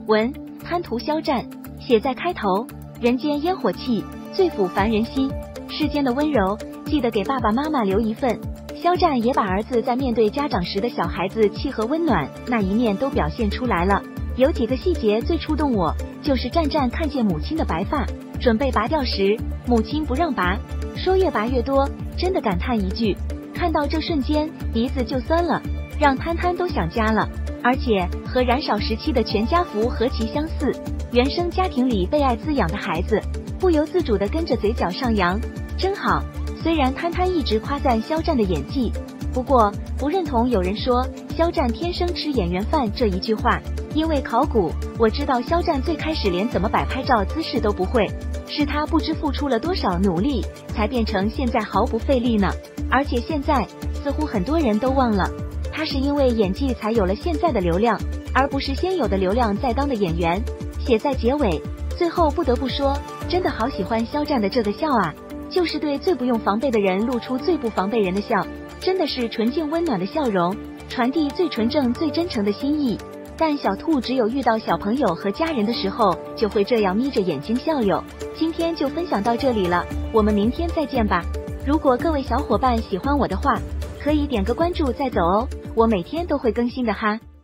文贪图肖战，写在开头。人间烟火气，最抚凡人心。世间的温柔，记得给爸爸妈妈留一份。肖战也把儿子在面对家长时的小孩子气和温暖那一面都表现出来了。有几个细节最触动我，就是战战看见母亲的白发，准备拔掉时，母亲不让拔，说越拔越多，真的感叹一句，看到这瞬间鼻子就酸了，让摊摊都想家了。而且和燃烧时期的全家福何其相似，原生家庭里被爱滋养的孩子，不由自主地跟着嘴角上扬，真好。虽然摊摊一直夸赞肖战的演技，不过不认同有人说肖战天生吃演员饭这一句话，因为考古我知道肖战最开始连怎么摆拍照姿势都不会，是他不知付出了多少努力才变成现在毫不费力呢。而且现在似乎很多人都忘了，他是因为演技才有了现在的流量，而不是先有的流量在当的演员。写在结尾，最后不得不说，真的好喜欢肖战的这个笑啊，就是对最不用防备的人露出最不防备人的笑，真的是纯净温暖的笑容，传递最纯正最真诚的心意。但小兔只有遇到小朋友和家人的时候，就会这样眯着眼睛笑哟。今天就分享到这里了，我们明天再见吧。如果各位小伙伴喜欢我的话，可以点个关注再走哦，我每天都会更新的哈。